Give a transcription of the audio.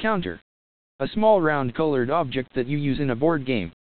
Counter. A small round colored object that you use in a board game.